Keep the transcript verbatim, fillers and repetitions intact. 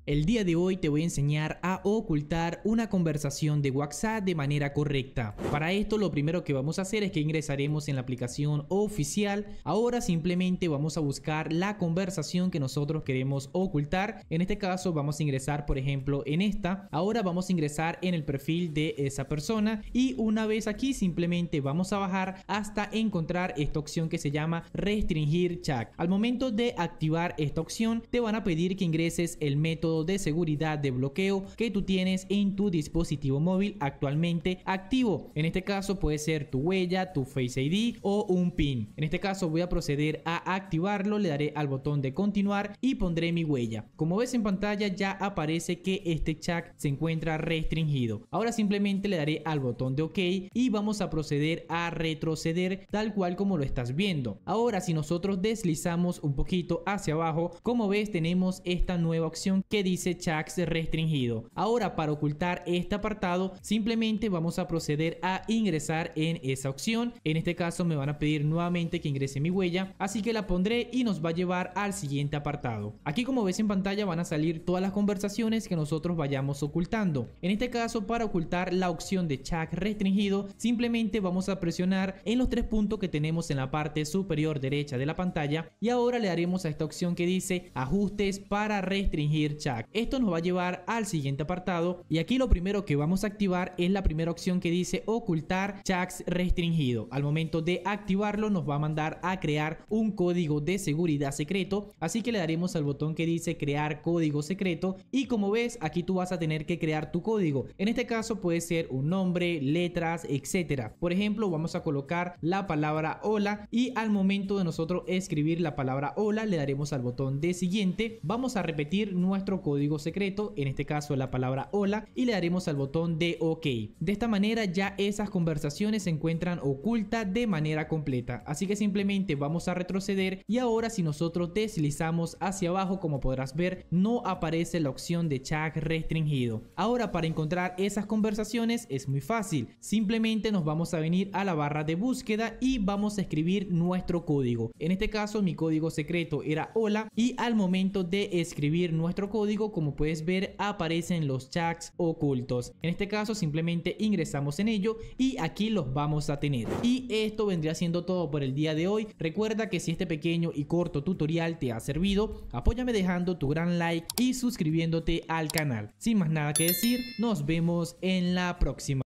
El día de hoy te voy a enseñar a ocultar una conversación de WhatsApp de manera correcta. Para esto lo primero que vamos a hacer es que ingresaremos en la aplicación oficial. Ahora simplemente vamos a buscar la conversación que nosotros queremos ocultar. En este caso vamos a ingresar por ejemplo en esta. Ahora vamos a ingresar en el perfil de esa persona y una vez aquí simplemente vamos a bajar hasta encontrar esta opción que se llama restringir chat. Al momento de activar esta opción te van a pedir que ingreses el método de seguridad de bloqueo que tú tienes en tu dispositivo móvil actualmente activo. En este caso puede ser tu huella, tu Face I D o un PIN. En este caso voy a proceder a activarlo, le daré al botón de continuar y pondré mi huella. Como ves en pantalla ya aparece que este chat se encuentra restringido. Ahora simplemente le daré al botón de OK y vamos a proceder a retroceder tal cual como lo estás viendo. Ahora si nosotros deslizamos un poquito hacia abajo, como ves tenemos esta nueva opción que dice chats restringido. Ahora para ocultar este apartado simplemente vamos a proceder a ingresar en esa opción. En este caso me van a pedir nuevamente que ingrese mi huella, así que la pondré y nos va a llevar al siguiente apartado. Aquí como ves en pantalla van a salir todas las conversaciones que nosotros vayamos ocultando. En este caso para ocultar la opción de chat restringido simplemente vamos a presionar en los tres puntos que tenemos en la parte superior derecha de la pantalla y ahora le daremos a esta opción que dice ajustes para restringir chat. Esto nos va a llevar al siguiente apartado y aquí lo primero que vamos a activar es la primera opción que dice ocultar chats restringido. Al momento de activarlo nos va a mandar a crear un código de seguridad secreto, así que le daremos al botón que dice crear código secreto y como ves aquí tú vas a tener que crear tu código. En este caso puede ser un nombre, letras, etcétera. Por ejemplo vamos a colocar la palabra hola y al momento de nosotros escribir la palabra hola le daremos al botón de siguiente. Vamos a repetir nuestro código secreto, en este caso la palabra hola, y le daremos al botón de OK. De esta manera ya esas conversaciones se encuentran ocultas de manera completa, así que simplemente vamos a retroceder y ahora si nosotros deslizamos hacia abajo como podrás ver no aparece la opción de chat restringido. Ahora para encontrar esas conversaciones es muy fácil, simplemente nos vamos a venir a la barra de búsqueda y vamos a escribir nuestro código. En este caso mi código secreto era hola y al momento de escribir nuestro código como puedes ver aparecen los chats ocultos. En este caso simplemente ingresamos en ello y aquí los vamos a tener. Y esto vendría siendo todo por el día de hoy. Recuerda que si este pequeño y corto tutorial te ha servido, apóyame dejando tu gran like y suscribiéndote al canal. Sin más nada que decir, nos vemos en la próxima.